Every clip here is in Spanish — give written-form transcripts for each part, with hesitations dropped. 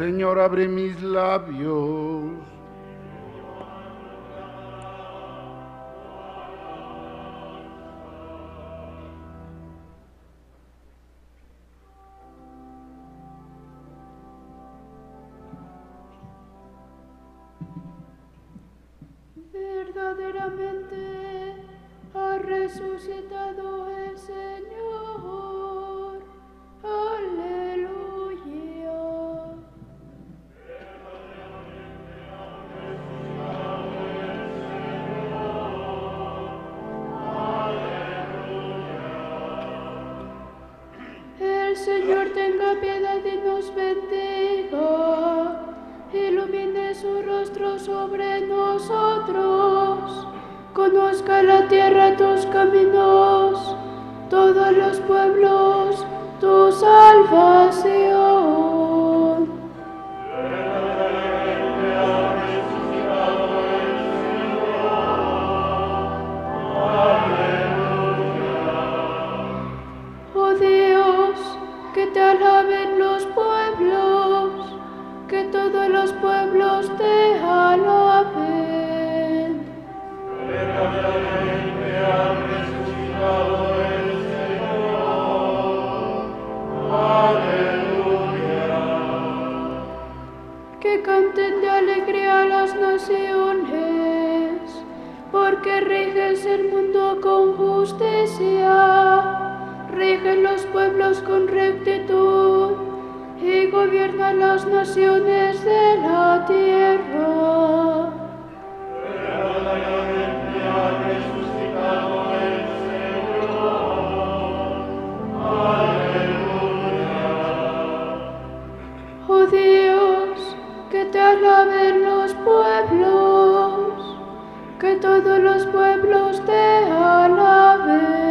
Señor, abre mis labios. Verdaderamente ha resucitado el Señor. Aleluya. El Señor tenga piedad y nos bendiga. Ilumine su rostro sobre nosotros. Conozca la tierra tus caminos, todos los pueblos tu salvación. Oh Dios, que te alaben los pueblos, que todos los pueblos te alaben. Verdaderamente ha resucitado el Señor. Aleluya. Que canten de alegría las naciones, porque riges el mundo con justicia. Rigen los pueblos con rectitud y gobiernan las naciones de la tierra. Verdaderamente ha resucitado el Señor. Aleluya. Oh Dios, que te alaben los pueblos, que todos los pueblos te alaben.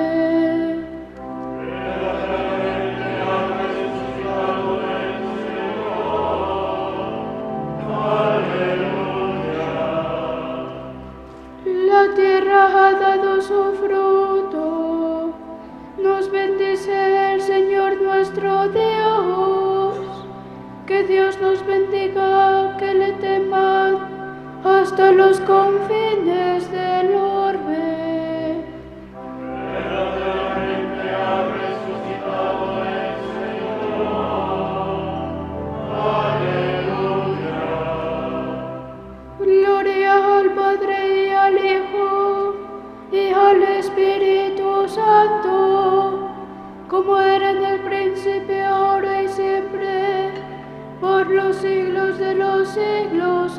La tierra ha dado su fruto, nos bendice el Señor nuestro Dios. Que Dios nos bendiga, que le teman hasta los confines del orbe. Verdaderamente ha resucitado el Señor. Aleluya. Gloria al Padre y al Hijo y al Espíritu Santo, como era en el principio, ahora y siempre, por los siglos de los siglos.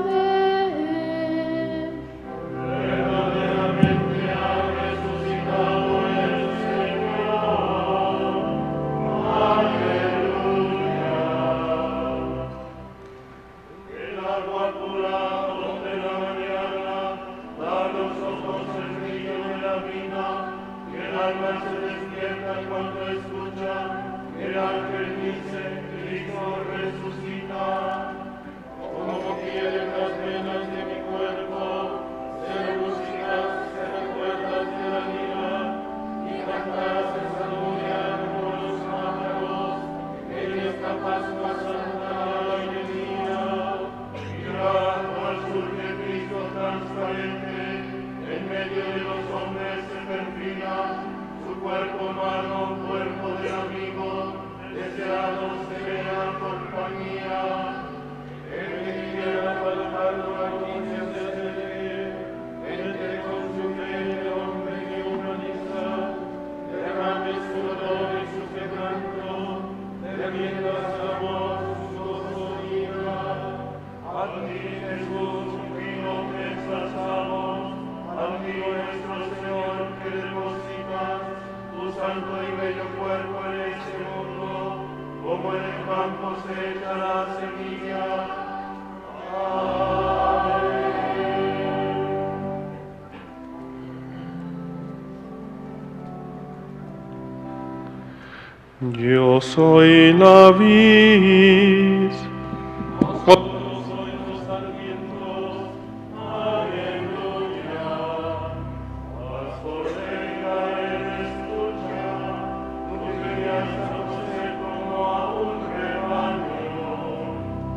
Amén. Verdaderamente ha resucitado el Señor. Aleluya. El agua pura de la mañana da a los ojos el brillo de la vida, y el alma se despierta cuando escucha el ángel dice: Cristo resucita. Como quieren las venas de mi cuerpo ser músicas, ser recuerdas de la vida, y cantarás esa gloria como los pájaros en esta Pascua Santa aire día. Mirad al sur de Cristo transparente, en medio de los hombres se perfila, su cuerpo humano, cuerpo de amigo, deseados de vean compañía. El que quisiera palparlo aquí se acerque, entre con su fe de hombre que humaniza, derrame su dolor y su quebranto, derramiendo su amor, su gozo y ira. A ti, Jesús, vino que exaltamos, a ti, nuestro Señor, que depositas tu santo y bello cuerpo en este mundo, como en el campo se echa la semilla. Yo soy la vid. Vosotros sois los sarmientos. Aleluya. Pastor de Israel, escucha, tú que me has a conocer como a un rebaño.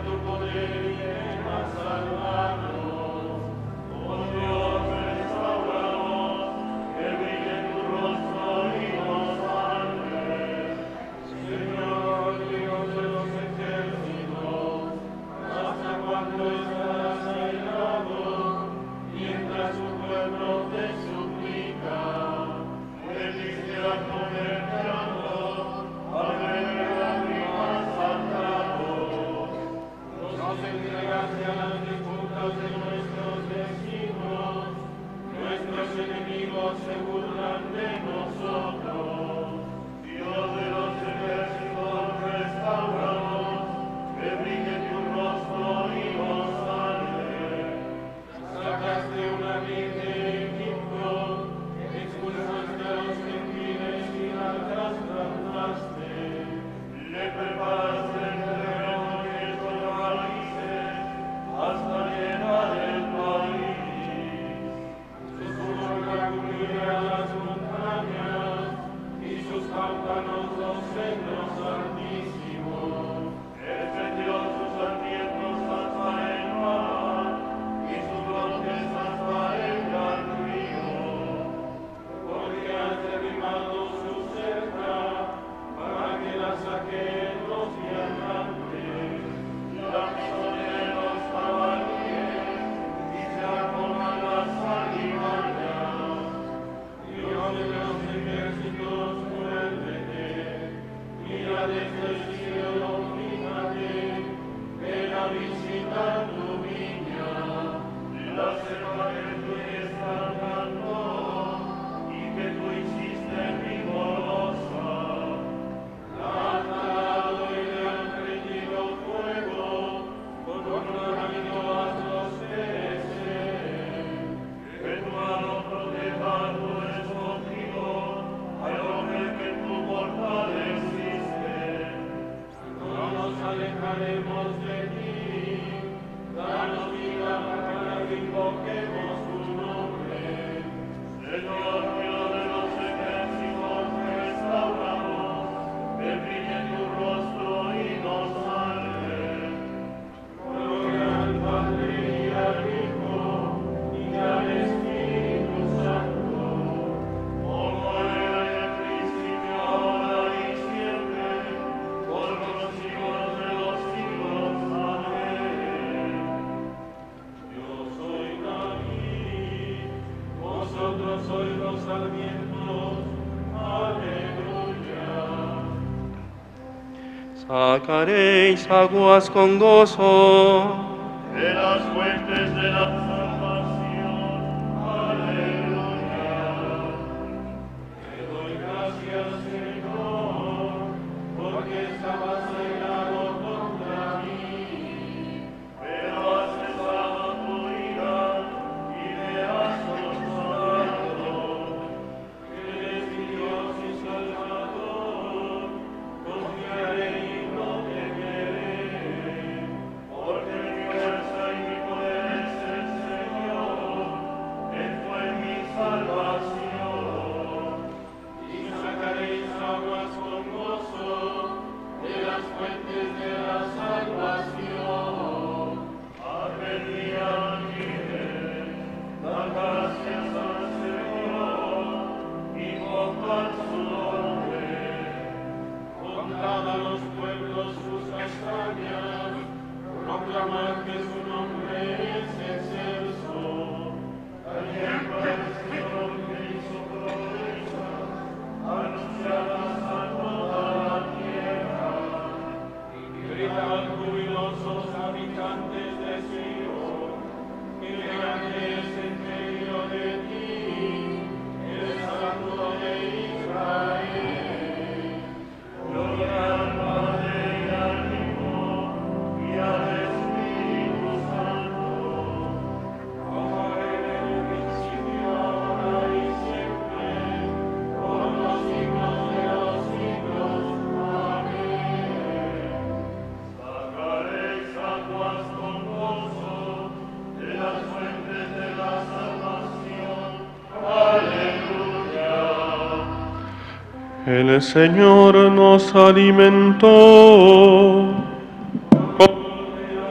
Sacaréis aguas con gozo de las fuentes de la salvación. Aleluya. Te doy gracias, Señor, porque estabas cegado contra mí, pero has cesado tu ira y me has consolado. Eres mi Dios y Salvador, confiaré y no temeré, porque mi fuerza y mi poder es el Señor, Él fue mi salvación. Y sacaréis aguas con gozo de las fuentes de la salvación. Armonía libre, da gracias al Señor, invocan su nombre. Contad a los pueblos sus hazañas, proclamad que su nombre es excelso. También para el Señor que hizo proezas, anunciadas a toda la tierra. Gritad jubilosos habitantes de Sion, que grande es en medio de ti, el Santo de Israel. Gloria al Padre y al Hijo y al Espíritu Santo, como era en el principio, ahora y siempre, por los siglos de los siglos. Amén. Sacaréis aguas con gozo de las fuentes de la salvación. Aleluya. El Señor nos alimentó. Gloria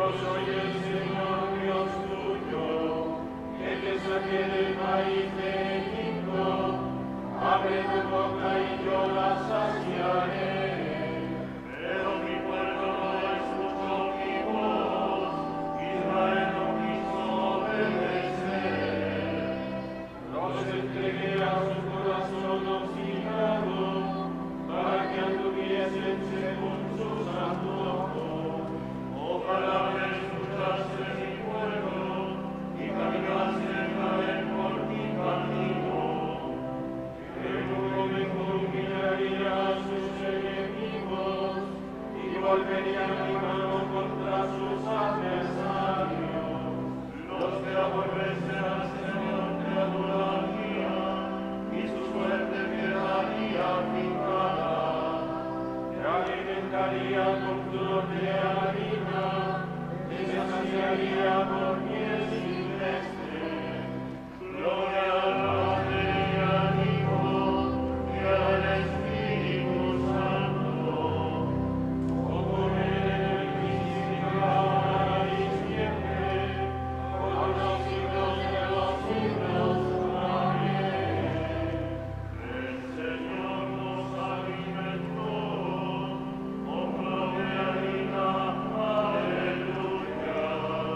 soy el Señor Dios tuyo, que te saqué del país de Egipto. Abre tu boca y yo la saciaré. Pero mi pueblo no escuchó mi voz, Israel no quiso obedecer. Los entregué a su corazón obstinado, para que anduviesen según sus antojos. Ojalá me escuchase mi pueblo, y caminase Israel por mi camino. Que luego me fulminaría a sus enemigos, y volvería mi mano contra sus adversarios. Los que aborrecen al Señor te adorarían, y su suerte quedaría fijada. Te alimentaría con flor de harina, te saciaría con miel silvestre. Gloria al Padre y al Hijo y al Espíritu Santo, como era en el principio, ahora y siempre, por los siglos de los siglos. Amén. El Señor nos alimentó, con flor de harina. Aleluya.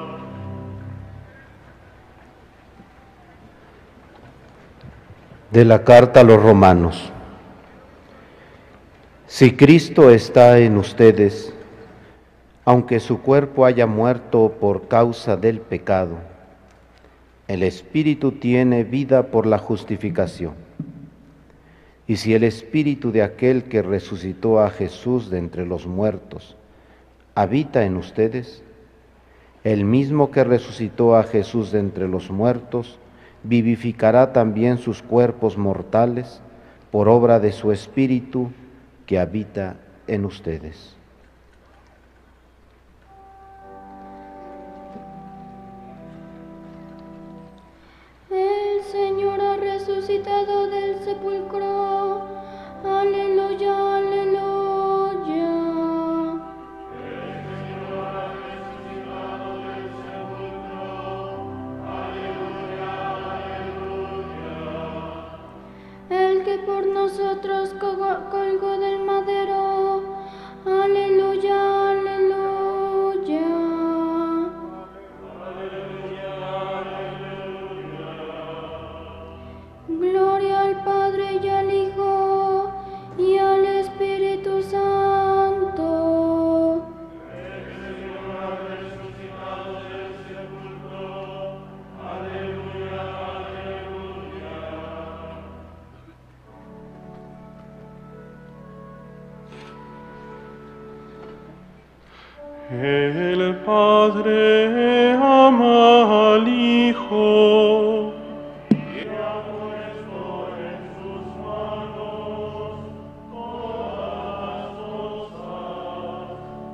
De la carta a los romanos. Si Cristo está en ustedes, aunque su cuerpo haya muerto por causa del pecado, el Espíritu tiene vida por la justificación. Y si el Espíritu de aquel que resucitó a Jesús de entre los muertos habita en ustedes, el mismo que resucitó a Jesús de entre los muertos vivificará también sus cuerpos mortales por obra de su Espíritu que habita en ustedes. El Señor ha resucitado del sepulcro. Aleluya, aleluya. El que por nosotros colgó del madero. Aleluya, aleluya. Gloria al Padre y al Hijo y al Espíritu Santo. El Señor ha resucitado del sepulcro. Aleluya, aleluya. El Padre ama al Hijo Y ha puesto en sus manos todas las cosas.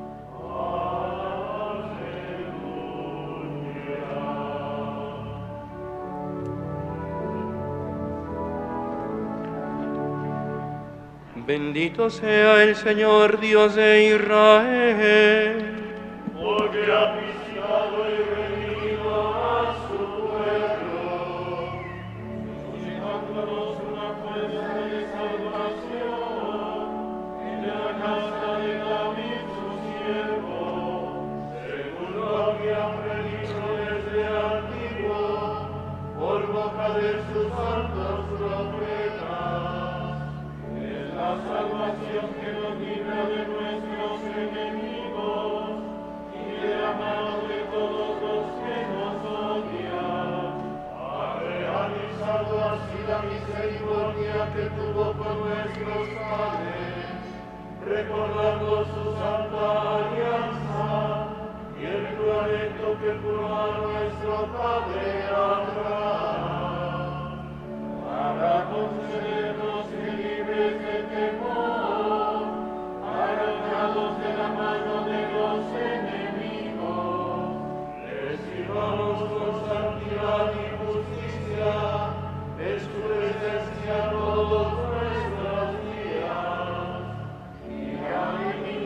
Bendito sea el Señor Dios de Israel, Porque ha visitado y redimido a su pueblo, suscitándonos una fuerza de salvación en la casa de David su siervo, según lo había predicho desde antiguo, por boca de sus santos profetas. Es la salvación que nos libra de nuestros enemigos y de la mano de todos los que nos odian. Ha realizado así la misericordia que tuvo con nuestros padres, recordando su santa alianza y el juramento que juró a nuestro padre Abraham, para concedernos que libres de temor, arrancados de la mano de los enemigos, les sirvamos con santidad y justicia en su presencia todos nuestros días, y a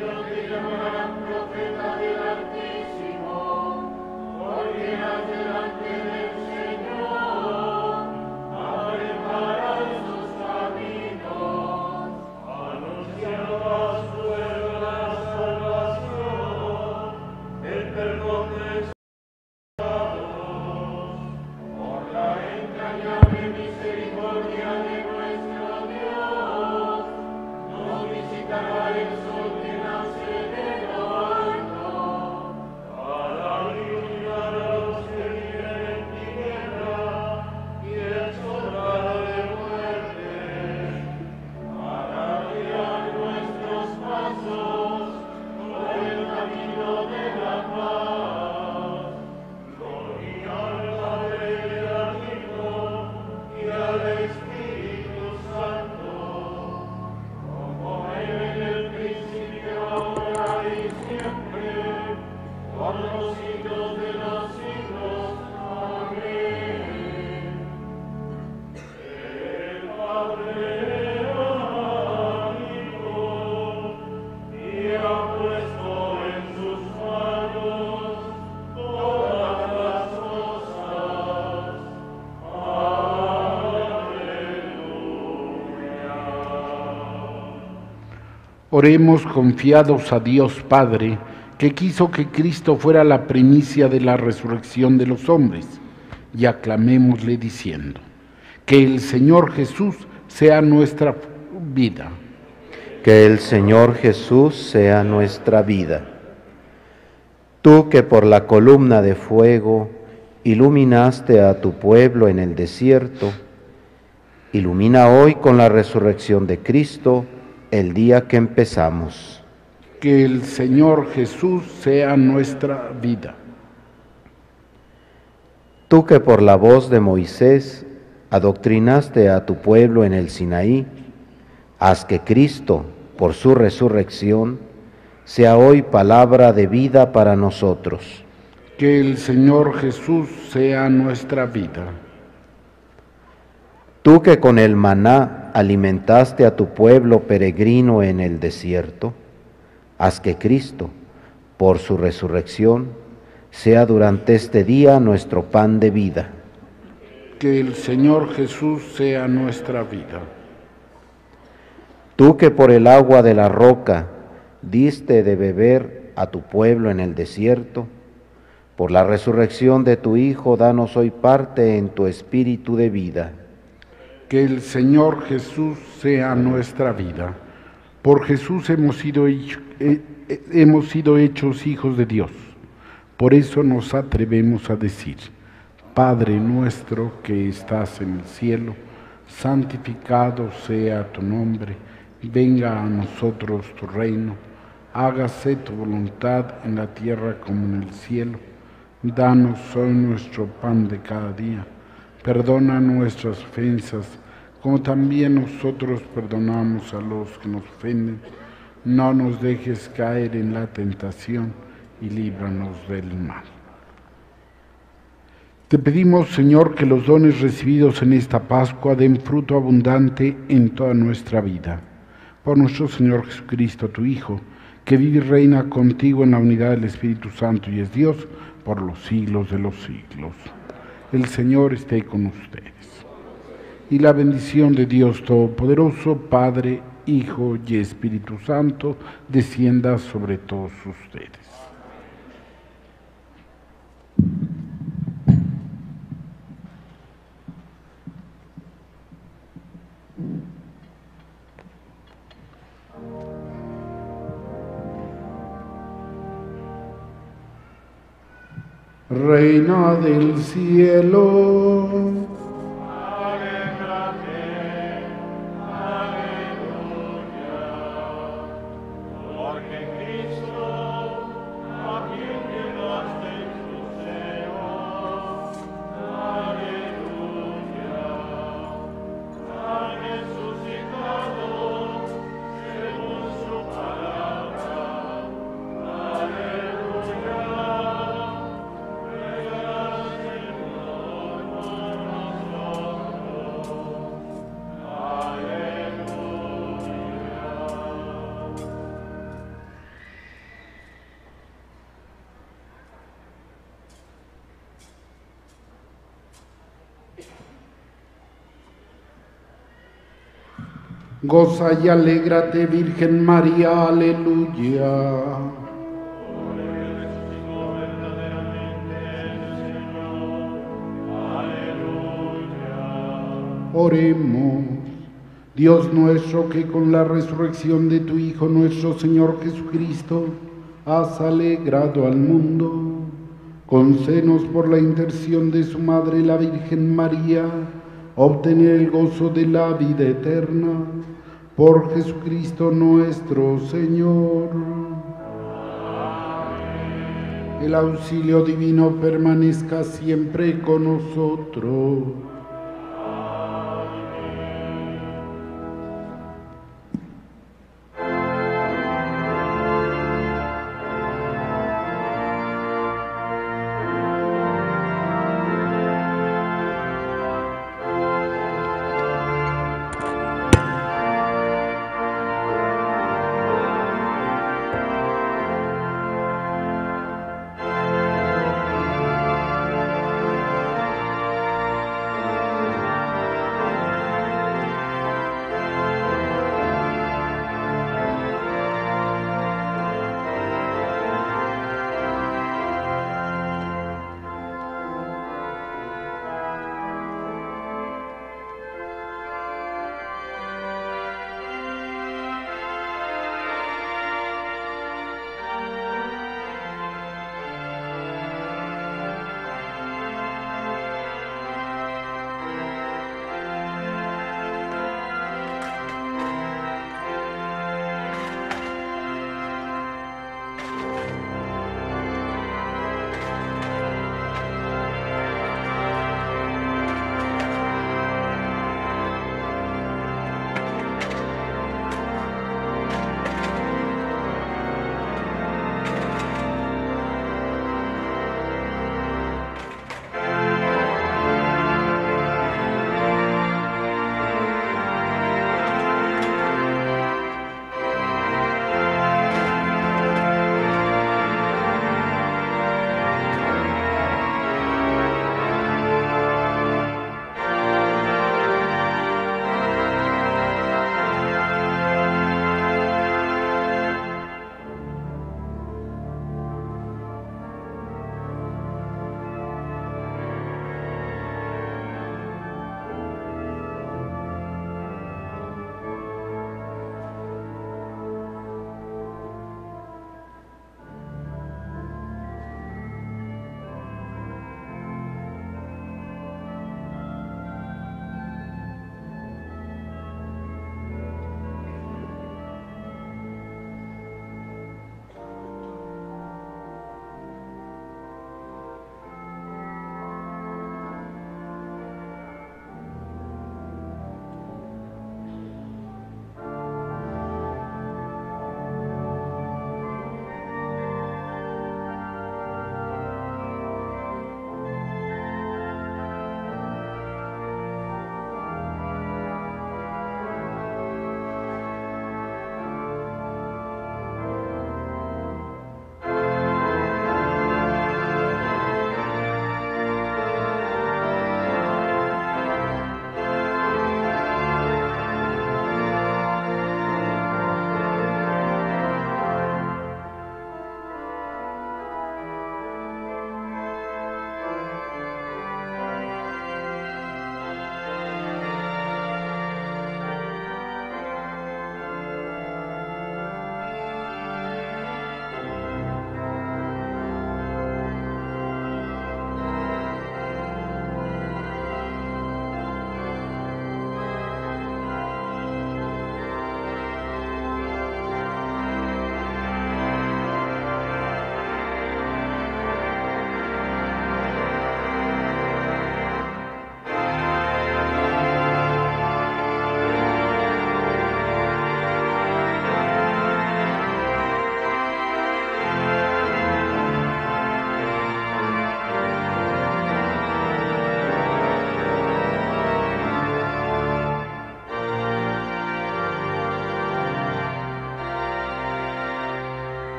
el perdón de sus pecados, por la entrañable misericordia de nuestro Dios, nos visitará el sol que nace de lo alto, para iluminar a los que viven en tinieblas y en sombra de muerte, para guiar nuestros pasos por el camino de la paz. Gloria al Padre y al Hijo y al Espíritu Santo, como era en el principio, ahora y siempre, por los siglos de los siglos. Amén. El Padre ama al Hijo y ha puesto en sus manos todas las cosas. Aleluya. Oremos confiados a Dios Padre, que quiso que Cristo fuera la primicia de la resurrección de los hombres, y aclamémosle diciendo: que el Señor Jesús sea nuestra vida. Que el Señor Jesús sea nuestra vida. Tú que por la columna de fuego iluminaste a tu pueblo en el desierto, ilumina hoy con la resurrección de Cristo el día que empezamos. Que el Señor Jesús sea nuestra vida. Tú que por la voz de Moisés adoctrinaste a tu pueblo en el Sinaí, haz que Cristo, por su resurrección, sea hoy palabra de vida para nosotros. Que el Señor Jesús sea nuestra vida. Tú que con el maná alimentaste a tu pueblo peregrino en el desierto, haz que Cristo, por su resurrección, sea durante este día nuestro pan de vida. Que el Señor Jesús sea nuestra vida. Tú que por el agua de la roca diste de beber a tu pueblo en el desierto, por la resurrección de tu Hijo, danos hoy parte en tu espíritu de vida. Que el Señor Jesús sea nuestra vida. Por Jesús hemos sido hechos hijos de Dios. Por eso nos atrevemos a decir: Padre nuestro que estás en el cielo, santificado sea tu nombre, venga a nosotros tu reino, hágase tu voluntad en la tierra como en el cielo. Danos hoy nuestro pan de cada día, perdona nuestras ofensas, como también nosotros perdonamos a los que nos ofenden. No nos dejes caer en la tentación y líbranos del mal. Te pedimos, Señor, que los dones recibidos en esta Pascua den fruto abundante en toda nuestra vida. Por nuestro Señor Jesucristo, tu Hijo, que vive y reina contigo en la unidad del Espíritu Santo y es Dios por los siglos de los siglos. El Señor esté con ustedes. Y la bendición de Dios Todopoderoso, Padre, Hijo y Espíritu Santo, descienda sobre todos ustedes. Reina del cielo, goza y alégrate, Virgen María, aleluya. Oremos. Dios nuestro, que con la resurrección de tu Hijo nuestro Señor Jesucristo has alegrado al mundo, concédenos por la intercesión de su Madre la Virgen María, obtener el gozo de la vida eterna. Por Jesucristo nuestro Señor. El auxilio divino permanezca siempre con nosotros.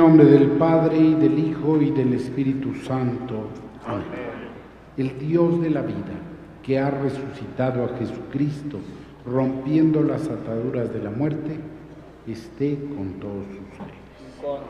nombre del Padre, y del Hijo, y del Espíritu Santo. Amén. El Dios de la vida, que ha resucitado a Jesucristo, rompiendo las ataduras de la muerte, esté con todos ustedes.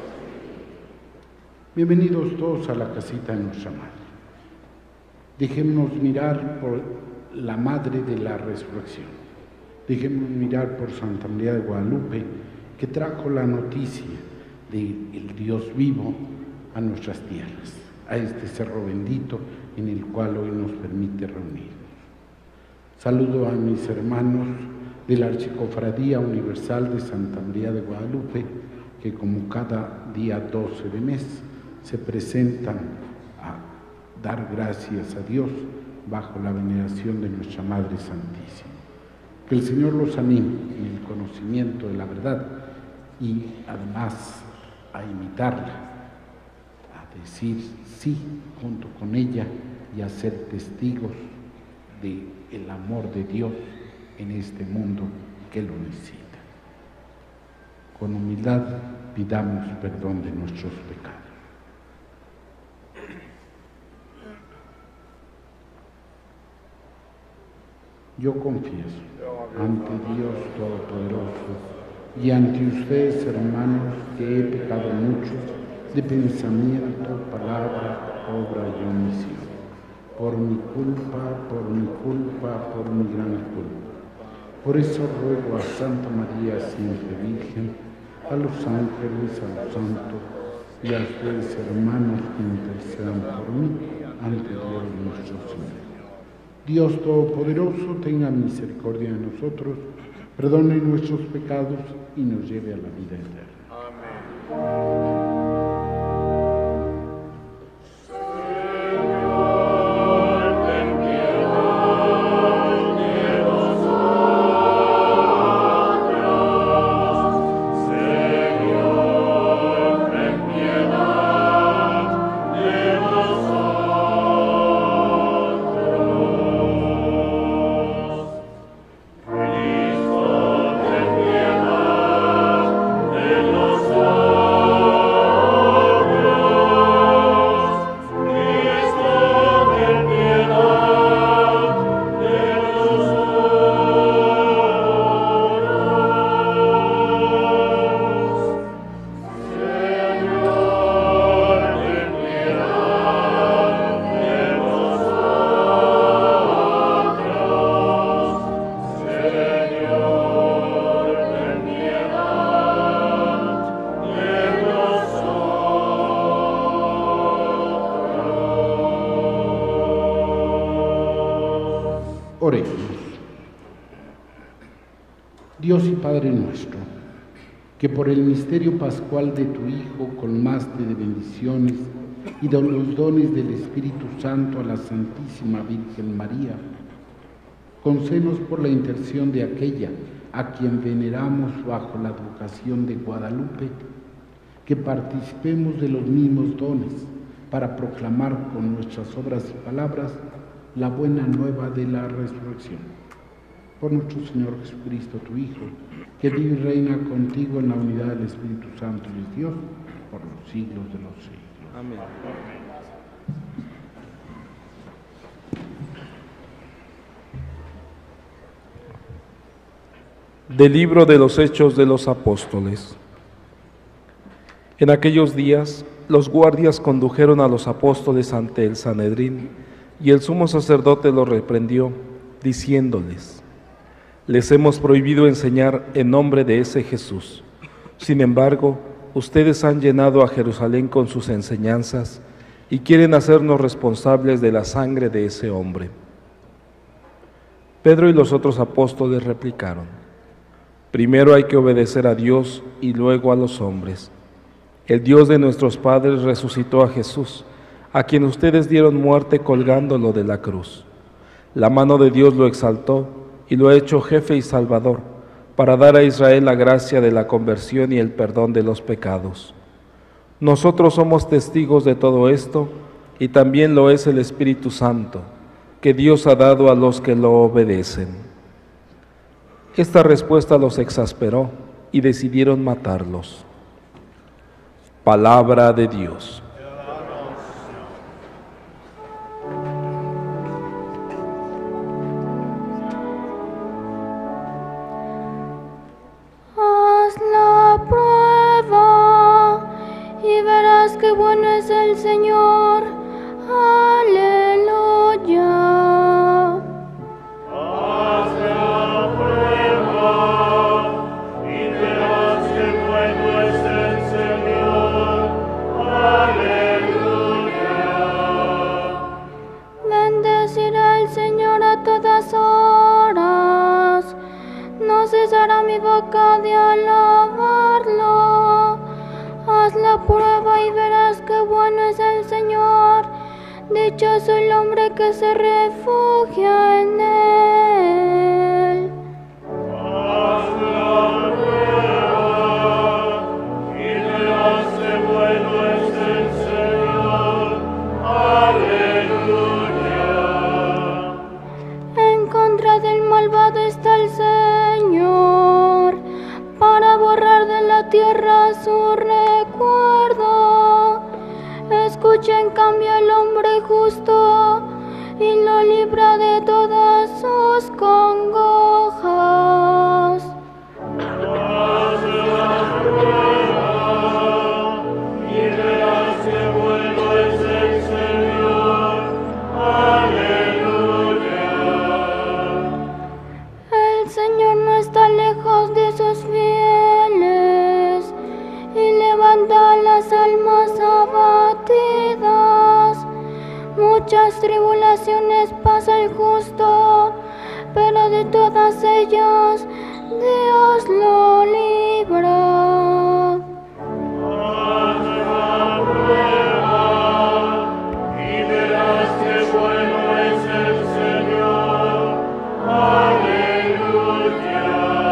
Bienvenidos todos a la casita de nuestra Madre. Dejémonos mirar por la Madre de la Resurrección. Dejémonos mirar por Santa María de Guadalupe, que trajo la noticia del Dios vivo a nuestras tierras, a este cerro bendito en el cual hoy nos permite reunirnos. Saludo a mis hermanos de la Archicofradía Universal de Santa María de Guadalupe, que como cada día 12 de mes se presentan a dar gracias a Dios bajo la veneración de nuestra Madre Santísima. Que el Señor los anime en el conocimiento de la verdad y además a imitarla, a decir sí junto con ella y a ser testigos del amor de Dios en este mundo que lo necesita. Con humildad pidamos perdón de nuestros pecados. Yo confieso ante Dios Todopoderoso y ante ustedes, hermanos, que he pecado mucho de pensamiento, palabra, obra y omisión, por mi culpa, por mi gran culpa. Por eso ruego a Santa María siempre Virgen, a los ángeles, a los santos y a ustedes, hermanos, que intercedan por mí ante Dios nuestro Señor. Dios Todopoderoso tenga misericordia de nosotros, perdone nuestros pecados y nos lleve a la vida eterna. Amén. Oremos. Dios y Padre nuestro, que por el misterio pascual de tu Hijo colmaste de bendiciones y de los dones del Espíritu Santo a la Santísima Virgen María, concédenos por la intercesión de aquella a quien veneramos bajo la advocación de Guadalupe, que participemos de los mismos dones para proclamar con nuestras obras y palabras la buena nueva de la resurrección. Por nuestro Señor Jesucristo, tu Hijo, que vive y reina contigo en la unidad del Espíritu Santo y es Dios, por los siglos de los siglos. Amén. Del libro de los Hechos de los Apóstoles. En aquellos días, los guardias condujeron a los apóstoles ante el Sanedrín, y el sumo sacerdote los reprendió, diciéndoles: les hemos prohibido enseñar en nombre de ese Jesús. Sin embargo, ustedes han llenado a Jerusalén con sus enseñanzas y quieren hacernos responsables de la sangre de ese hombre. Pedro y los otros apóstoles replicaron: primero hay que obedecer a Dios y luego a los hombres. El Dios de nuestros padres resucitó a Jesús, a quien ustedes dieron muerte colgándolo de la cruz. La mano de Dios lo exaltó y lo ha hecho jefe y salvador, para dar a Israel la gracia de la conversión y el perdón de los pecados. Nosotros somos testigos de todo esto, y también lo es el Espíritu Santo, que Dios ha dado a los que lo obedecen. Esta respuesta los exasperó y decidieron matarlos. Palabra de Dios. Haz la prueba y verás qué bueno es el Señor. Aleluya. Haz la prueba y verás qué bueno es el Señor. Aleluya. Bendeciré al Señor a todas horas. No cesará mi boca de alabarlo. Haz la prueba y verás qué bueno es el Señor. Dichoso el hombre que se refugia en él. Haz la prueba y verás qué bueno es el Señor. Aleluya. En contra del malvado está el Señor, para borrar de la tierra su recuerdo. Escucha en cambio al hombre justo y lo libra de todas sus congojas. Haz la prueba y verás qué bueno es el Señor. Aleluya. El Señor no está lejos de sus fieles y levanta las almas abatidas. Muchas tribulaciones pasa el justo, pero de todas ellas Dios lo libra. Haz la prueba y verás qué bueno es el Señor. Aleluya.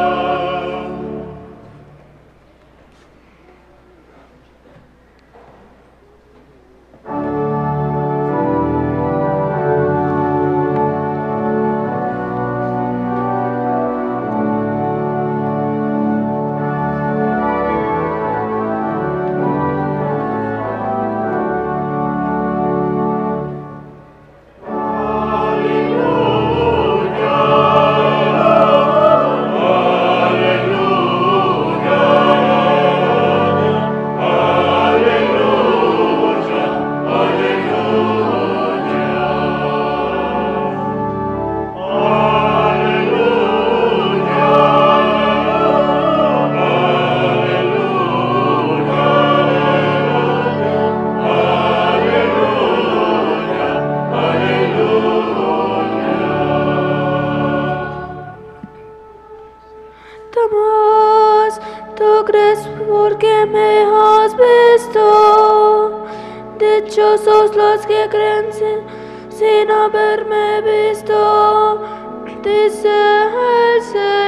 Tomás, ¿tú crees porque me has visto? Dichosos los que creen sin haberme visto, dice el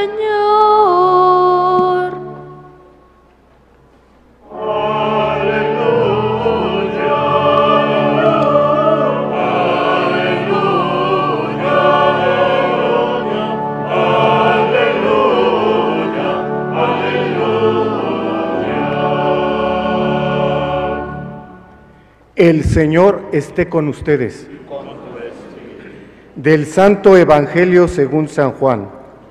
Señor. El Señor esté con ustedes. Del Santo Evangelio según San Juan.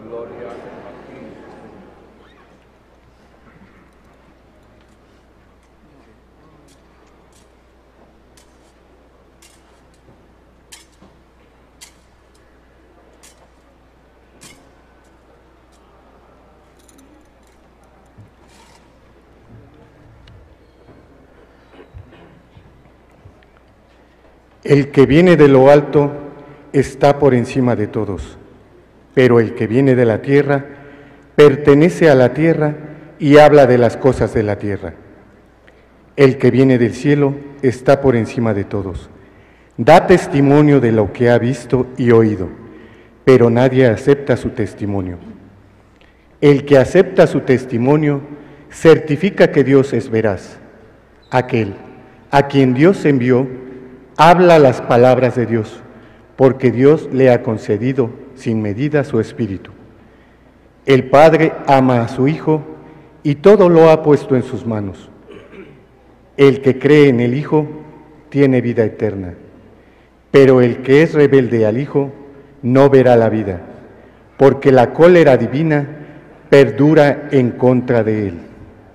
El que viene de lo alto está por encima de todos, pero el que viene de la tierra pertenece a la tierra y habla de las cosas de la tierra. El que viene del cielo está por encima de todos. Da testimonio de lo que ha visto y oído, pero nadie acepta su testimonio. El que acepta su testimonio certifica que Dios es veraz. Aquel a quien Dios envió habla las palabras de Dios, porque Dios le ha concedido sin medida su Espíritu. El Padre ama a su Hijo y todo lo ha puesto en sus manos. El que cree en el Hijo tiene vida eterna, pero el que es rebelde al Hijo no verá la vida, porque la cólera divina perdura en contra de él.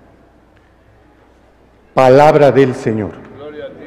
Palabra del Señor. Gloria a ti,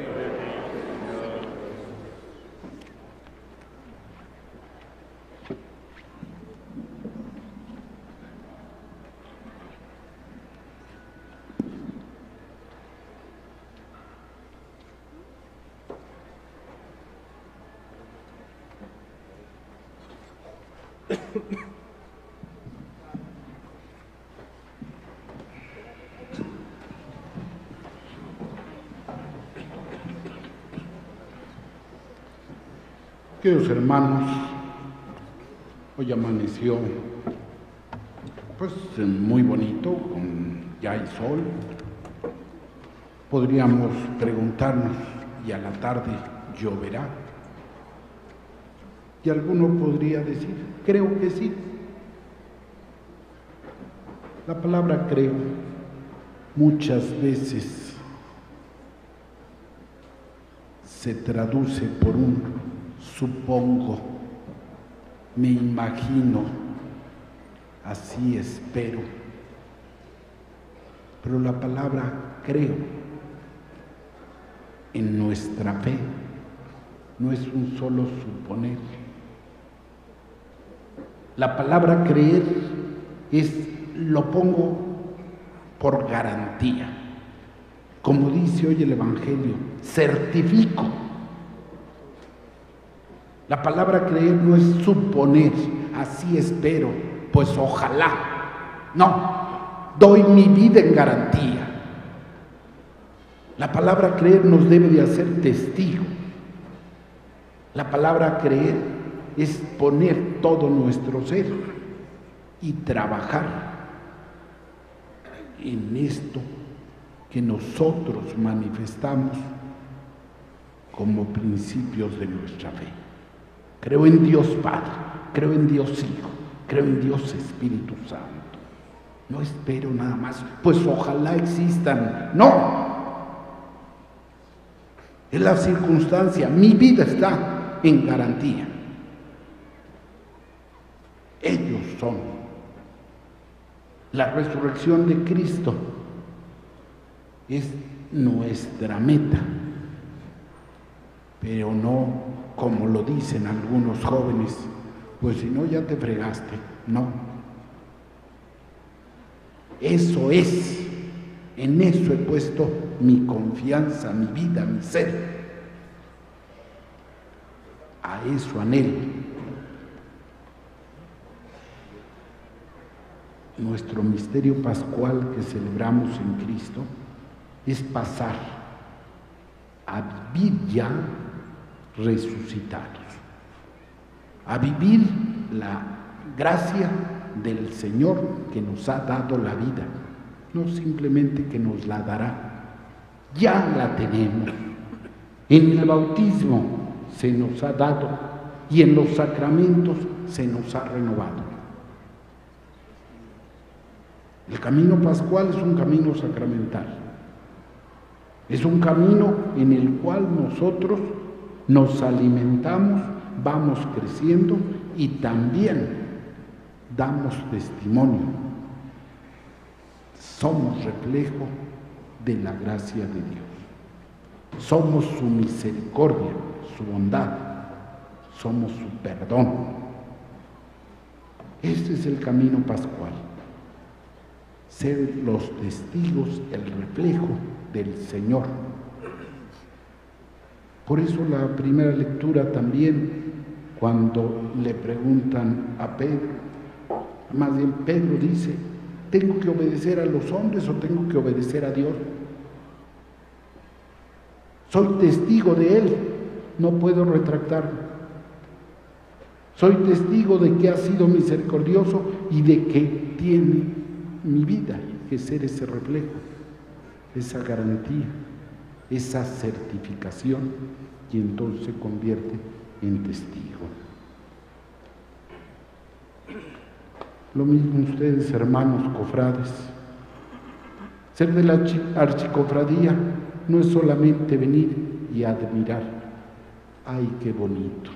Queridos hermanos, hoy amaneció pues muy bonito, ya hay sol. Podríamos preguntarnos, ¿y a la tarde lloverá? Y alguno podría decir, creo que sí. La palabra creo muchas veces se traduce por un supongo, me imagino, así espero. Pero la palabra creo en nuestra fe no es un solo suponer. La palabra creer lo pongo por garantía. Como dice hoy el Evangelio, certifico. La palabra creer no es suponer, así espero, pues ojalá. No, doy mi vida en garantía. La palabra creer nos debe de hacer testigo. La palabra creer es poner todo nuestro ser y trabajar en esto que nosotros manifestamos como principios de nuestra fe. Creo en Dios Padre, creo en Dios Hijo, creo en Dios Espíritu Santo. No espero nada más, pues ojalá existan. No, es la circunstancia, mi vida está en garantía. Ellos son la resurrección de Cristo, es nuestra meta, pero no como lo dicen algunos jóvenes, pues si no ya te fregaste. No, eso es, en eso he puesto mi confianza, mi vida, mi ser. A eso anhelo. Nuestro misterio pascual que celebramos en Cristo es pasar a vivir ya resucitados, a vivir la gracia del Señor que nos ha dado la vida, no simplemente que nos la dará, ya la tenemos. En el bautismo se nos ha dado y en los sacramentos se nos ha renovado. El camino pascual es un camino sacramental, es un camino en el cual nosotros nos alimentamos, vamos creciendo y también damos testimonio. Somos reflejo de la gracia de Dios. Somos su misericordia, su bondad, somos su perdón. Este es el camino pascual. Ser los testigos, el reflejo del Señor. Por eso la primera lectura también, cuando le preguntan a Pedro, más bien Pedro dice, ¿tengo que obedecer a los hombres o tengo que obedecer a Dios? Soy testigo de Él, no puedo retractarme. Soy testigo de que ha sido misericordioso y de que tiene mi vida que ser ese reflejo, esa garantía, esa certificación, y entonces se convierte en testigo. Lo mismo ustedes, hermanos cofrades, ser de la archicofradía no es solamente venir y admirar. ¡Ay, qué bonito!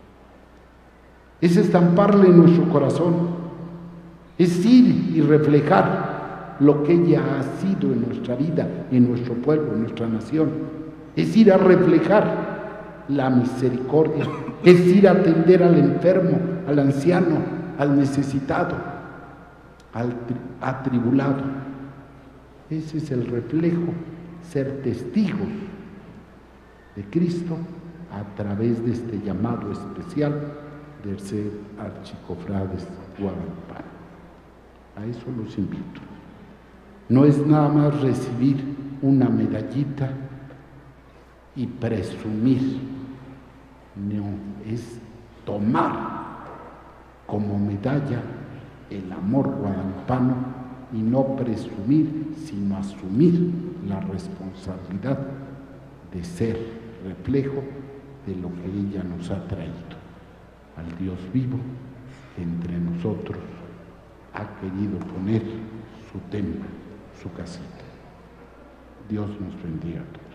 Es estamparle en nuestro corazón, es ir y reflejar lo que ella ha sido en nuestra vida, en nuestro pueblo, en nuestra nación. Es ir a reflejar la misericordia, es ir a atender al enfermo, al anciano, al necesitado, al atribulado. Ese es el reflejo, ser testigos de Cristo a través de este llamado especial de ser archicofrades guadalupanos. A eso los invito. No es nada más recibir una medallita y presumir, no, es tomar como medalla el amor guadalupano y no presumir, sino asumir la responsabilidad de ser reflejo de lo que ella nos ha traído, al Dios vivo que entre nosotros ha querido poner su templo, su casita. Dios nos bendiga a todos.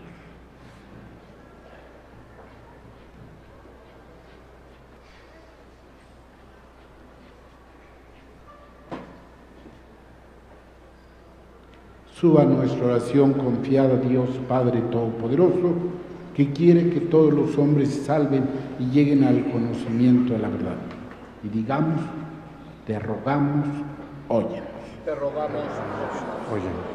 Suba nuestra oración confiada a Dios Padre Todopoderoso, que quiere que todos los hombres se salven y lleguen al conocimiento de la verdad. Y digamos, te rogamos, óyenos. Te rogamos, óyenos.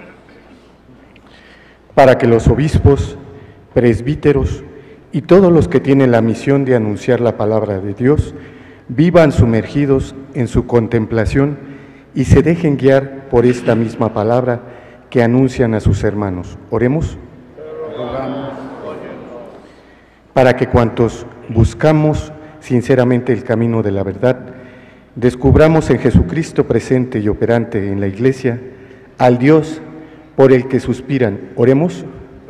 Para que los obispos, presbíteros y todos los que tienen la misión de anunciar la palabra de Dios vivan sumergidos en su contemplación y se dejen guiar por esta misma palabra que anuncian a sus hermanos. Oremos. Para que cuantos buscamos sinceramente el camino de la verdad, descubramos en Jesucristo presente y operante en la Iglesia al Dios por el que suspiran. Oremos.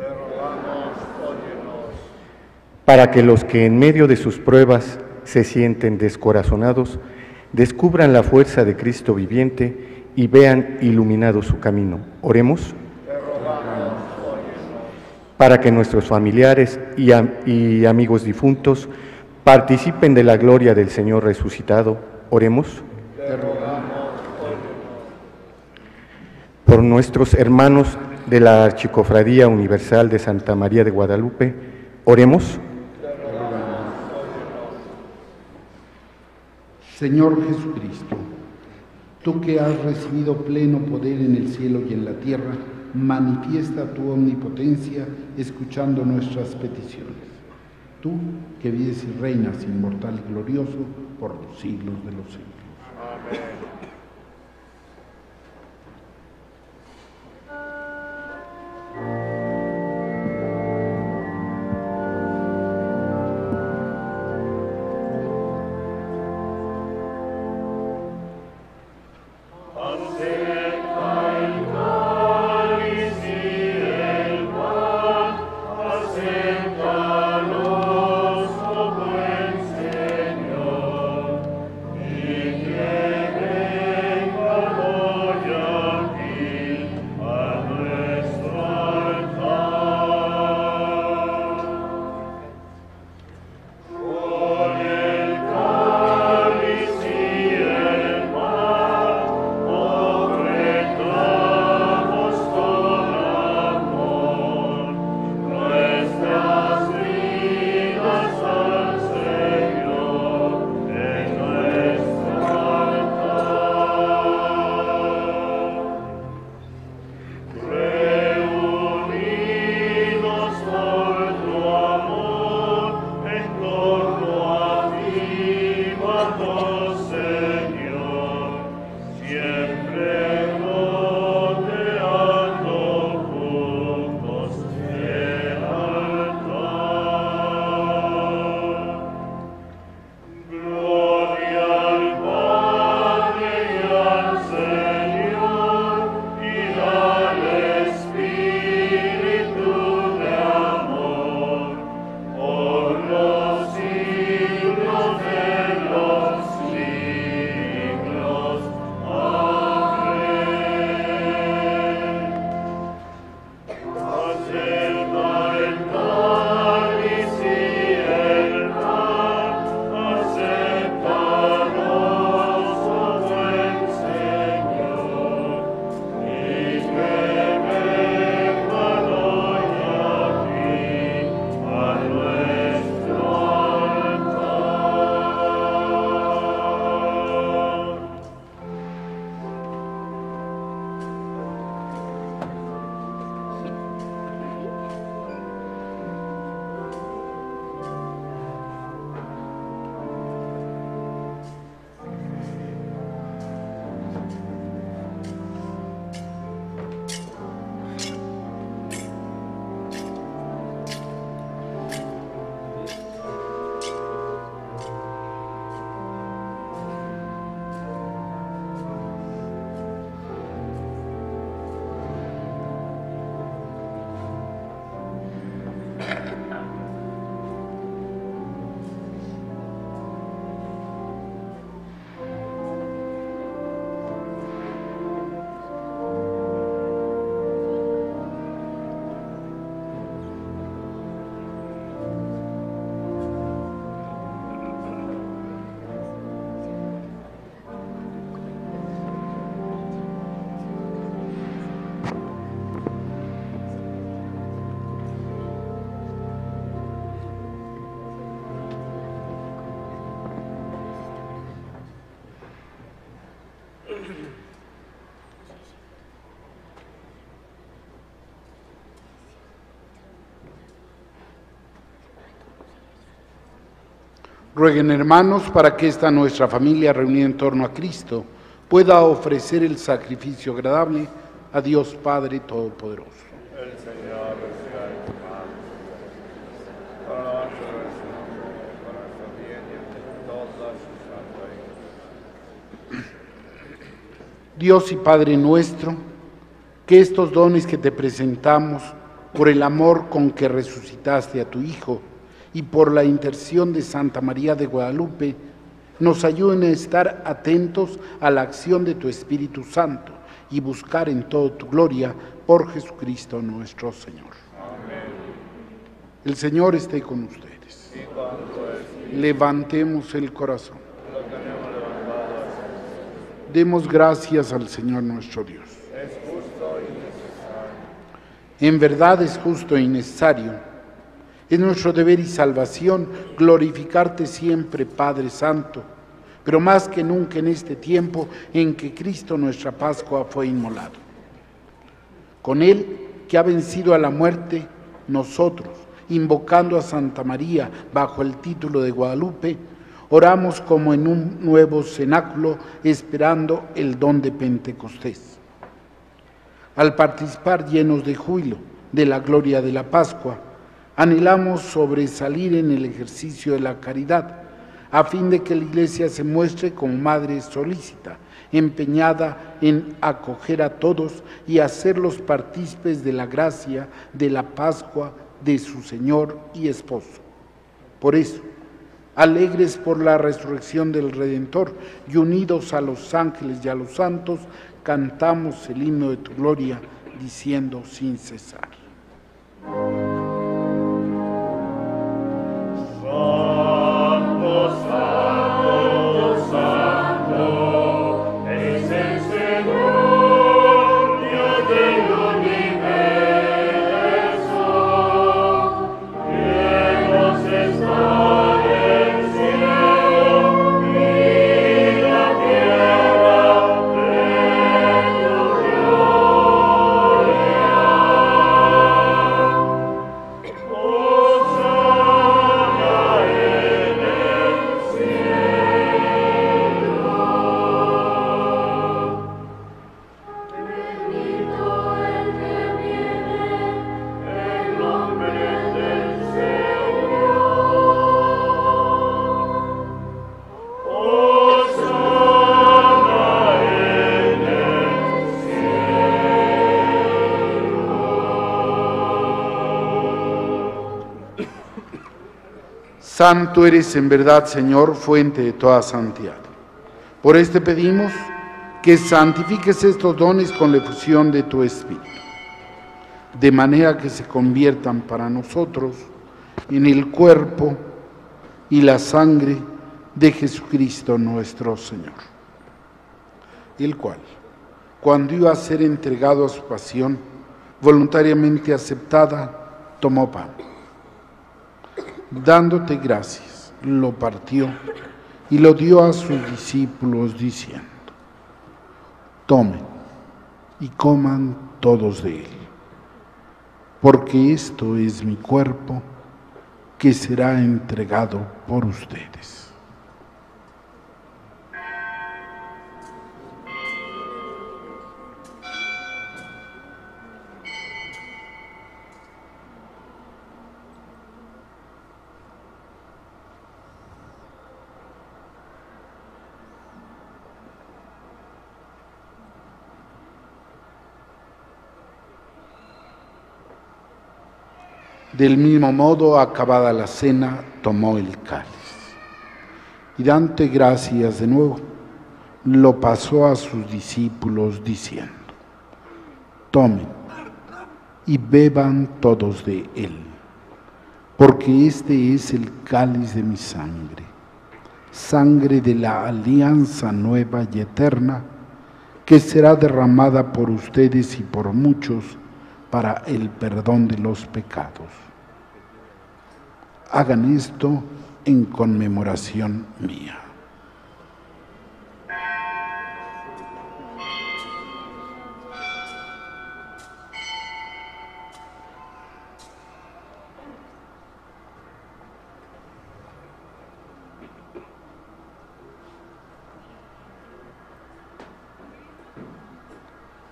Para que los que en medio de sus pruebas se sienten descorazonados, descubran la fuerza de Cristo viviente y vean iluminado su camino. Oremos. Para que nuestros familiares y amigos difuntos participen de la gloria del Señor resucitado. Oremos. Por nuestros hermanos de la Archicofradía Universal de Santa María de Guadalupe, oremos. Señor Jesucristo, tú que has recibido pleno poder en el cielo y en la tierra, manifiesta tu omnipotencia escuchando nuestras peticiones. Tú que vives y reinas inmortal y glorioso por los siglos de los siglos. Amén. Señor, y que Rueguen, hermanos, para que esta nuestra familia reunida en torno a Cristo pueda ofrecer el sacrificio agradable a Dios Padre Todopoderoso. El Señor reciba de tu mano, para la alabanza de su nombre, para nuestro bien y el de toda su santa iglesia. Dios y Padre nuestro, que estos dones que te presentamos, por el amor con que resucitaste a tu Hijo y por la intercesión de Santa María de Guadalupe, nos ayuden a estar atentos a la acción de tu Espíritu Santo y buscar en todo tu gloria por Jesucristo nuestro Señor. Amén. El Señor esté con ustedes. Y con tu espíritu, Levantemos el corazón. lo tenemos levantado hacia ti. Demos gracias al Señor nuestro Dios. Es justo y necesario. En verdad es justo y necesario. Es nuestro deber y salvación glorificarte siempre, Padre Santo, pero más que nunca en este tiempo en que Cristo nuestra Pascua fue inmolado. Con Él, que ha vencido a la muerte, nosotros, invocando a Santa María bajo el título de Guadalupe, oramos como en un nuevo cenáculo, esperando el don de Pentecostés. Al participar llenos de júbilo de la gloria de la Pascua, anhelamos sobresalir en el ejercicio de la caridad, a fin de que la Iglesia se muestre como madre solícita, empeñada en acoger a todos y hacerlos partícipes de la gracia de la Pascua de su Señor y Esposo. Por eso, alegres por la resurrección del Redentor y unidos a los ángeles y a los santos, cantamos el himno de tu gloria, diciendo sin cesar. Santo, santo, santo, es el Señor, Dios del universo. Llenos está el cielo y la tierra de tu gloria. Hosana en el cielo. Bendito el que viene En nombre del Señor. Hosana en el cielo. Santo eres en verdad, Señor, fuente de toda santidad. Por este pedimos que santifiques estos dones con la efusión de tu Espíritu, de manera que se conviertan para nosotros en el cuerpo y la sangre de Jesucristo nuestro Señor, el cual, cuando iba a ser entregado a su pasión, voluntariamente aceptada, tomó pan. Dándote gracias, lo partió y lo dio a sus discípulos diciendo: tomen y coman todos de él, porque esto es mi cuerpo que será entregado por ustedes. Del mismo modo, acabada la cena, tomó el cáliz y dándote gracias de nuevo, lo pasó a sus discípulos diciendo: tomen y beban todos de él, porque este es el cáliz de mi sangre, sangre de la alianza nueva y eterna, que será derramada por ustedes y por muchos para el perdón de los pecados. Hagan esto en conmemoración mía.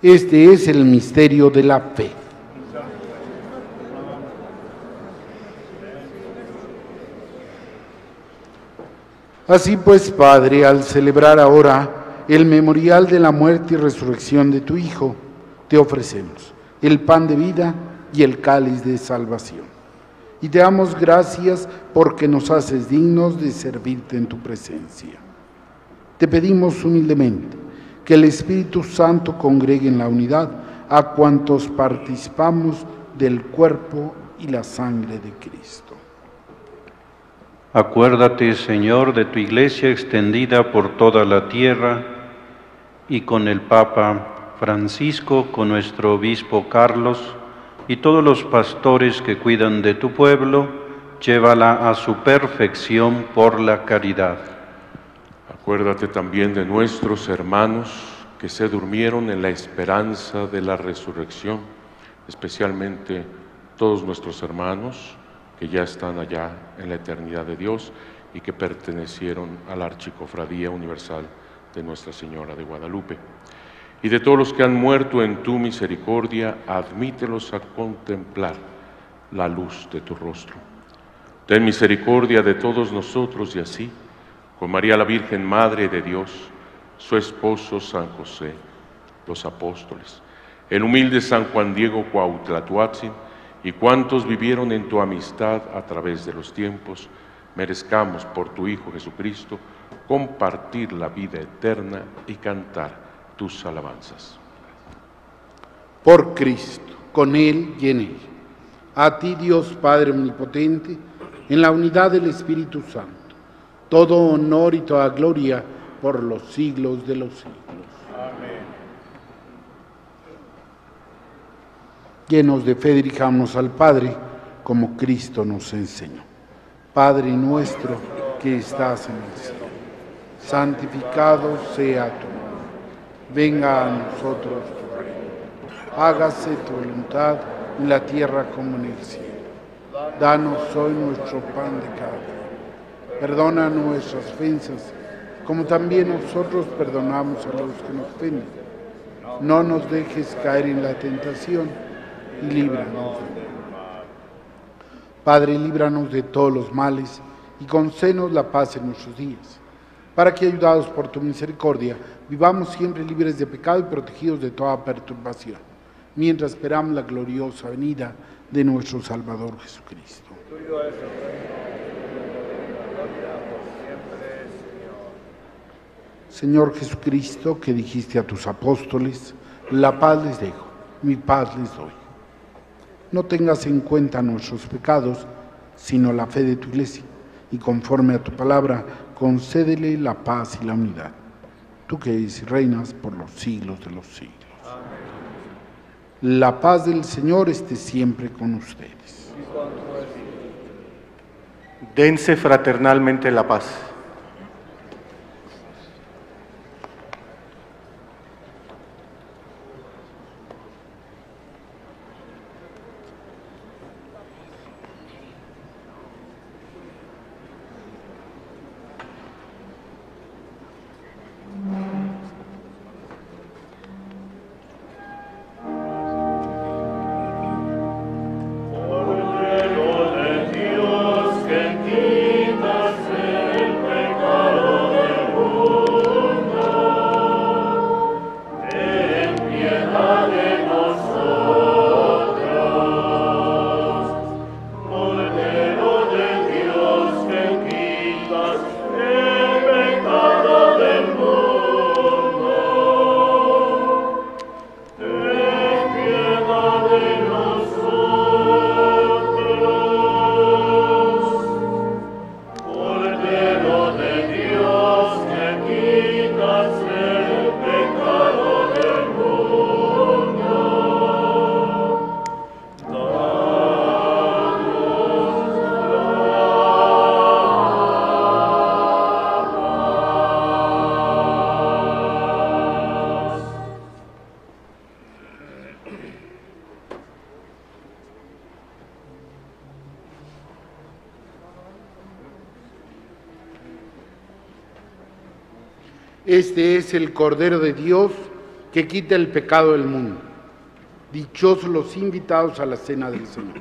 Este es el misterio de la fe. Así pues, Padre, al celebrar ahora el memorial de la muerte y resurrección de tu Hijo, te ofrecemos el pan de vida y el cáliz de salvación. Y te damos gracias porque nos haces dignos de servirte en tu presencia. Te pedimos humildemente que el Espíritu Santo congregue en la unidad a cuantos participamos del cuerpo y la sangre de Cristo. Acuérdate, Señor, de tu Iglesia extendida por toda la tierra y con el Papa Francisco, con nuestro Obispo Carlos y todos los pastores que cuidan de tu pueblo, llévala a su perfección por la caridad. Acuérdate también de nuestros hermanos que se durmieron en la esperanza de la resurrección, especialmente todos nuestros hermanos que ya están allá en la eternidad de Dios y que pertenecieron a la Archicofradía Universal de Nuestra Señora de Guadalupe. Y de todos los que han muerto en tu misericordia, admítelos a contemplar la luz de tu rostro. Ten misericordia de todos nosotros y así, con María la Virgen, Madre de Dios, su esposo San José, los apóstoles, el humilde San Juan Diego Cuauhtlatoatzin y cuantos vivieron en tu amistad a través de los tiempos, merezcamos por tu Hijo Jesucristo compartir la vida eterna y cantar tus alabanzas. Por Cristo, con Él y en Él. A ti, Dios Padre Omnipotente, en la unidad del Espíritu Santo, todo honor y toda gloria por los siglos de los siglos. Amén. Llenos de fe, dirijamos al Padre, como Cristo nos enseñó. Padre nuestro que estás en el cielo, santificado sea tu nombre. Venga a nosotros tu reino. Hágase tu voluntad en la tierra como en el cielo. Danos hoy nuestro pan de cada día. Perdona nuestras ofensas, como también nosotros perdonamos a los que nos ofenden. No nos dejes caer en la tentación y líbranos del mal. Padre, líbranos de todos los males y concédenos la paz en nuestros días, para que, ayudados por tu misericordia, vivamos siempre libres de pecado y protegidos de toda perturbación, mientras esperamos la gloriosa venida de nuestro Salvador Jesucristo. Señor Jesucristo, que dijiste a tus apóstoles, la paz les dejo, mi paz les doy. No tengas en cuenta nuestros pecados, sino la fe de tu Iglesia, y conforme a tu palabra, concédele la paz y la unidad. Tú que eres y reinas por los siglos de los siglos. Amén. La paz del Señor esté siempre con ustedes. Dense fraternalmente la paz. Este es el Cordero de Dios que quita el pecado del mundo. Dichosos los invitados a la cena del Señor.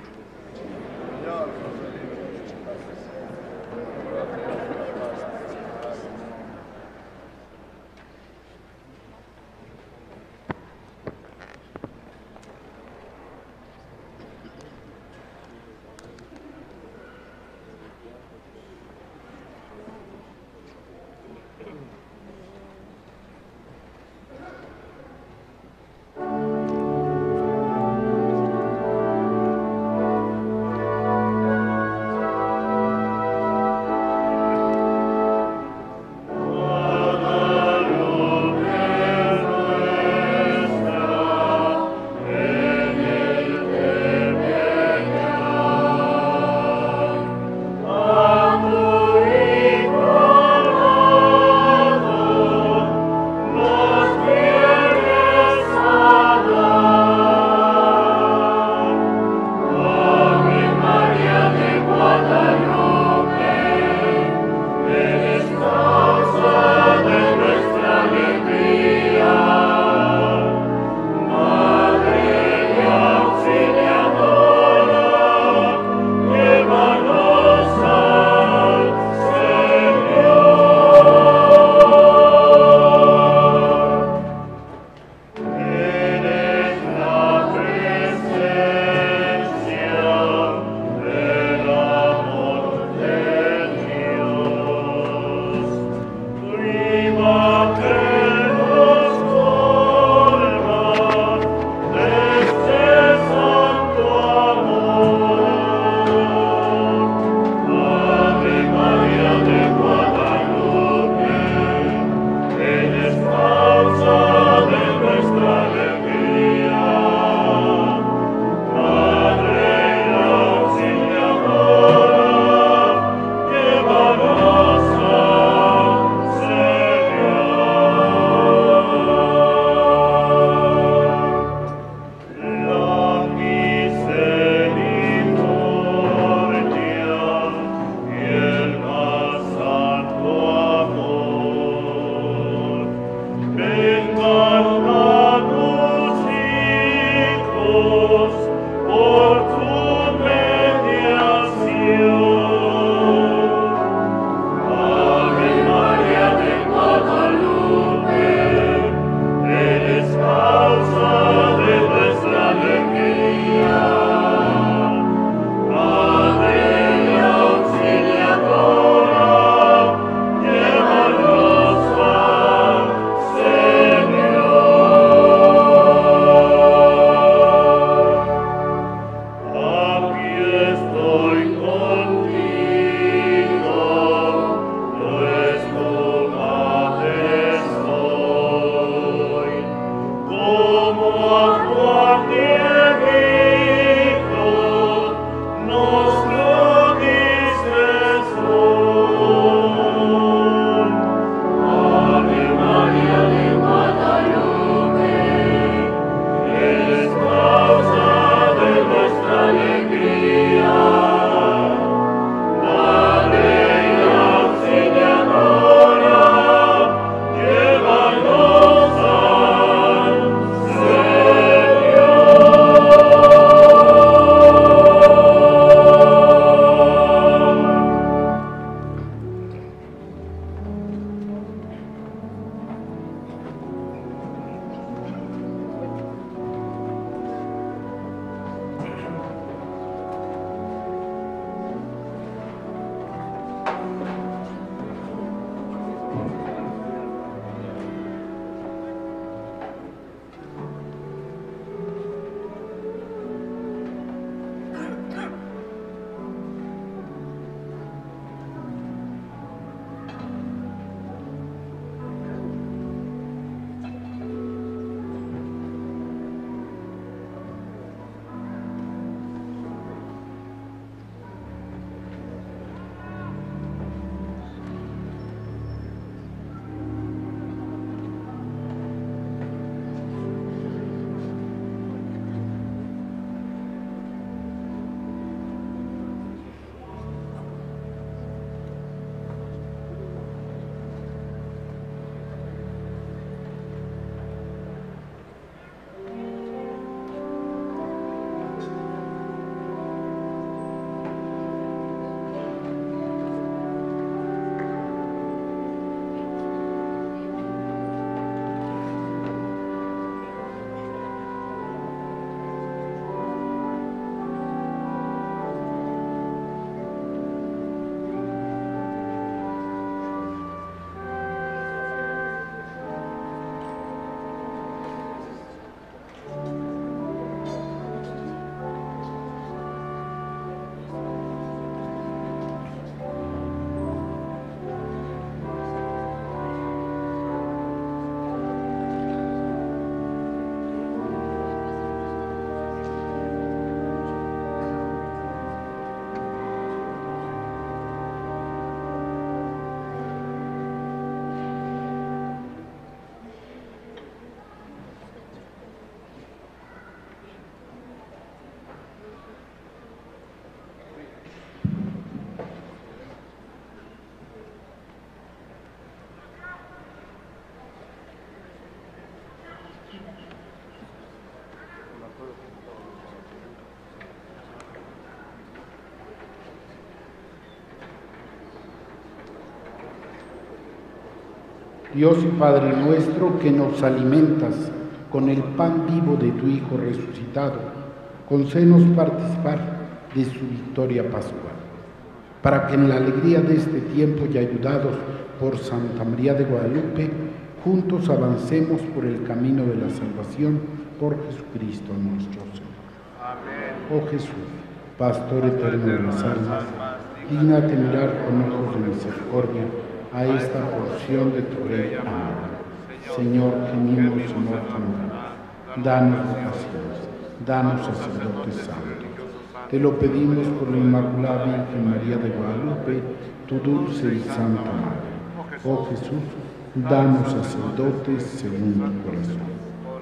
Dios y Padre nuestro, que nos alimentas con el pan vivo de tu Hijo resucitado, concédenos participar de su victoria pascual, para que en la alegría de este tiempo y ayudados por Santa María de Guadalupe, juntos avancemos por el camino de la salvación por Jesucristo nuestro Señor. Amén. Oh Jesús, Pastor eterno de las almas, dígnate mirar con ojos de misericordia a esta porción de tu rey amado. Señor, gemimos en orfandad, danos vocaciones, danos sacerdotes santos. Te lo pedimos por la Inmaculada Virgen María de Guadalupe, tu dulce y santa Madre. Oh Jesús, danos sacerdotes según tu corazón.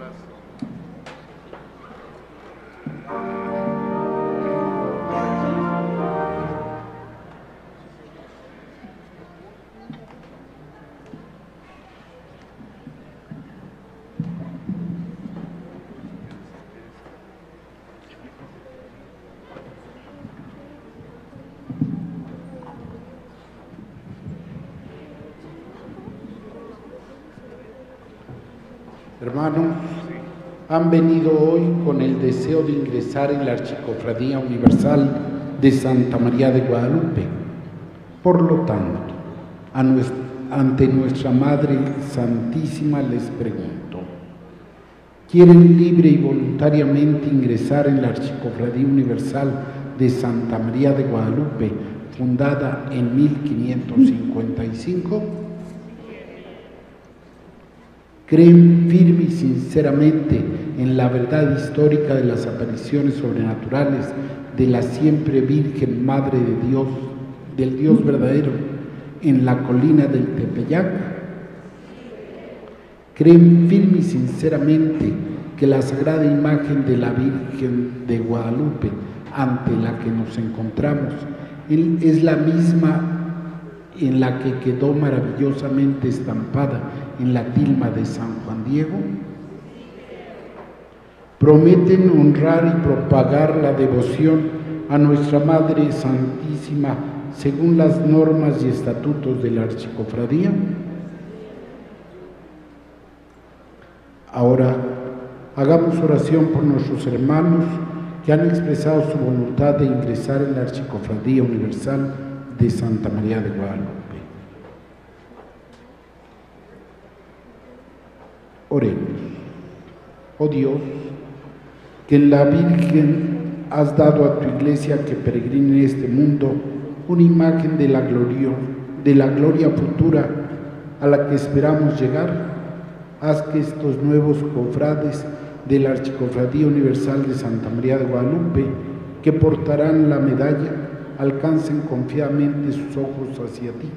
Hermanos, han venido hoy con el deseo de ingresar en la Archicofradía Universal de Santa María de Guadalupe. Por lo tanto, ante nuestra Madre Santísima les pregunto, ¿quieren libre y voluntariamente ingresar en la Archicofradía Universal de Santa María de Guadalupe, fundada en 1555? ¿Creen firme y sinceramente en la verdad histórica de las apariciones sobrenaturales de la siempre Virgen Madre de Dios, del Dios verdadero, en la colina del Tepeyac? ¿Creen firme y sinceramente que la sagrada imagen de la Virgen de Guadalupe, ante la que nos encontramos, es la misma en la que quedó maravillosamente estampada en la tilma de San Juan Diego? ¿Prometen honrar y propagar la devoción a nuestra Madre Santísima según las normas y estatutos de la Archicofradía? Ahora hagamos oración por nuestros hermanos que han expresado su voluntad de ingresar en la Archicofradía Universal de Santa María de Guadalupe. Oremos. Oh Dios, que en la Virgen has dado a tu Iglesia que peregrine en este mundo una imagen de la gloria futura a la que esperamos llegar, haz que estos nuevos cofrades de la Archicofradía Universal de Santa María de Guadalupe, que portarán la medalla, alcancen confiadamente sus ojos hacia ti,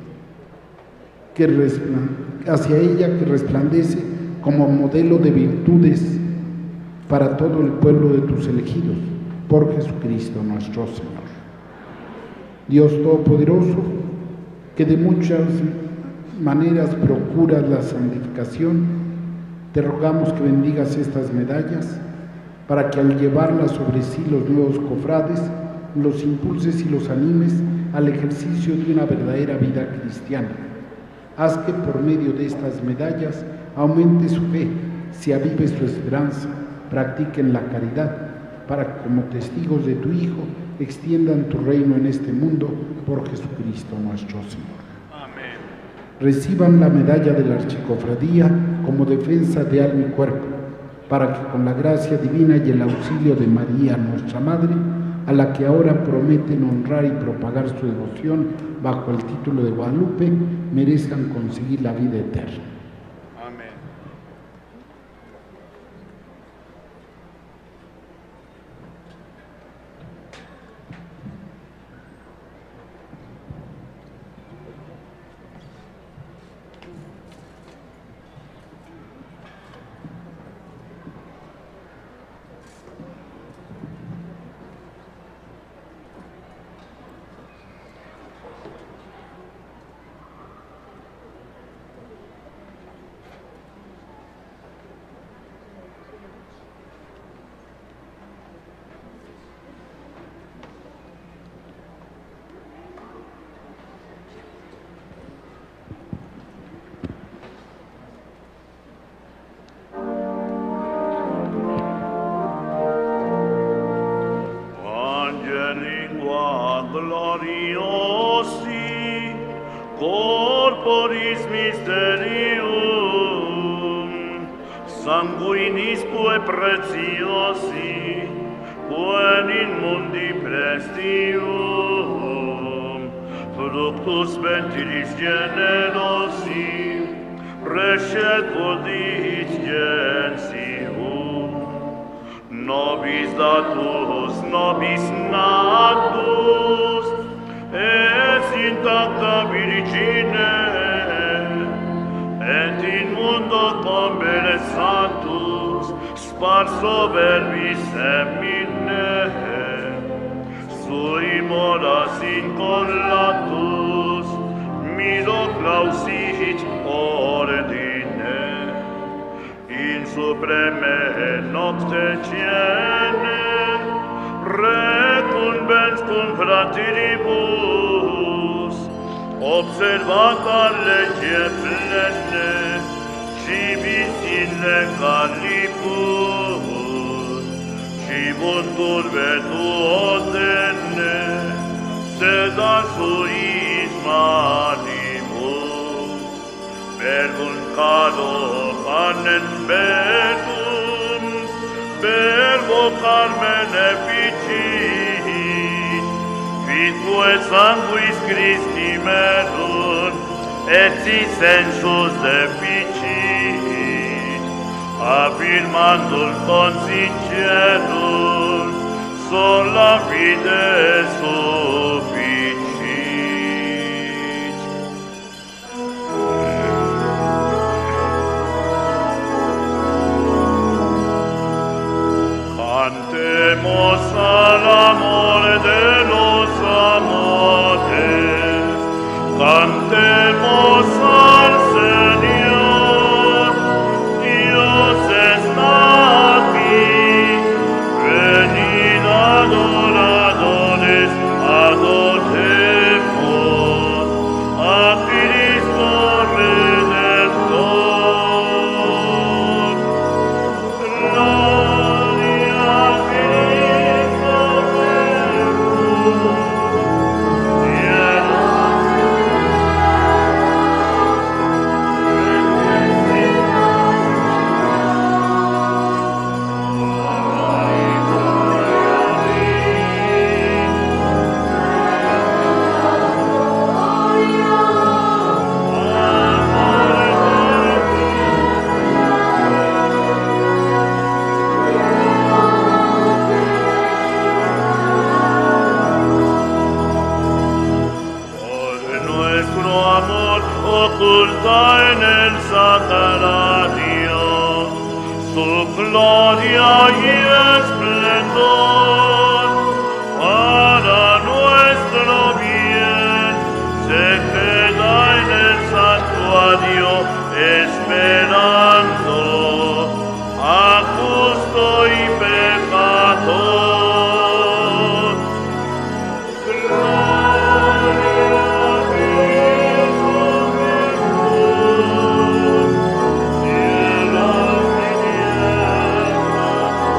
hacia ella que resplandece como modelo de virtudes para todo el pueblo de tus elegidos, por Jesucristo nuestro Señor. Dios Todopoderoso, que de muchas maneras procuras la santificación, te rogamos que bendigas estas medallas para que al llevarlas sobre sí los nuevos cofrades, los impulses y los animes al ejercicio de una verdadera vida cristiana. Haz que por medio de estas medallas aumente su fe, se avive su esperanza, practiquen la caridad, para que como testigos de tu Hijo extiendan tu reino en este mundo por Jesucristo nuestro Señor. Amén. Reciban la medalla de la Archicofradía como defensa de alma y cuerpo, para que con la gracia divina y el auxilio de María, nuestra Madre, a la que ahora prometen honrar y propagar su devoción bajo el título de Guadalupe, merezcan conseguir la vida eterna. Amén. corporis mysterium, sanguinisque preciosi, quem in mundi prestium, fructus ventris generosi, prescet vodit gentium, nobis datus, nobis natus, es intacta Virgine, et in mundo convere sanctus, sparso verbis semine, sui moras incollatus, miro clausit ordine, in supreme nocte cene, recumbens cum fratribus, observata lege plene, civis in legalibus, cibuntur virtuotene, sed a suis manibus, verbum cado panem verbum, verbo carmen efficit, vitue sanguis Christi merunt, et si sensus deficit, affirmandum consincerus, sola fide sufficit. Cantemos al amor de los amores, cantemos al Señor, Dios está aquí, venid adoradores, adoremos a Cristo Redentor. Gloria a Cristo Jesús, oculta en el sacrario su gloria y esplendor, para nuestro bien se queda en el santuario esperando a justo y pecador. Gloria a Cristo Jesús,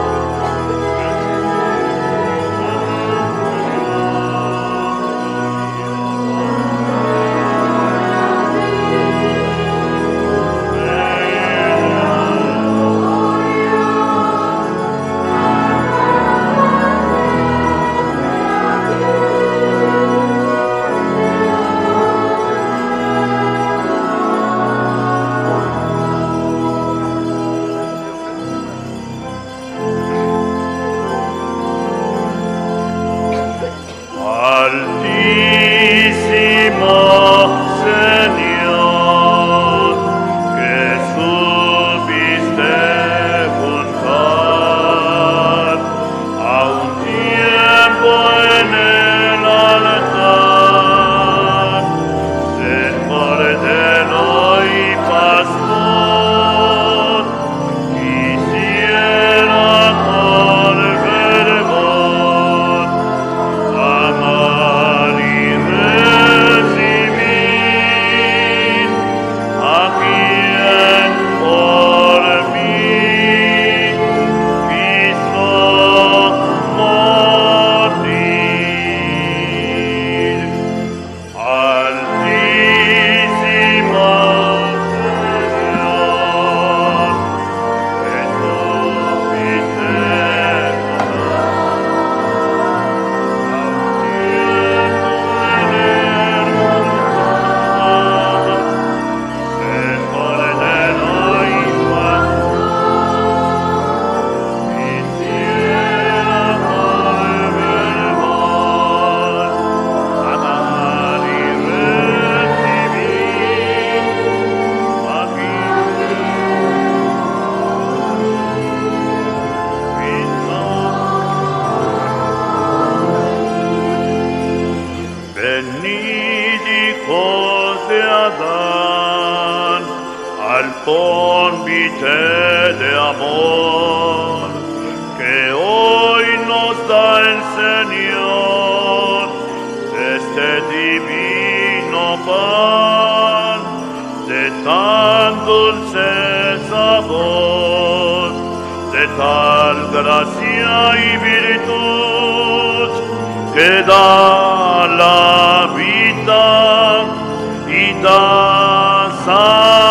de Adán al convite de amor que hoy nos da el Señor, este divino pan de tan dulce sabor, de tal gracia y virtud que da la vida y da salud.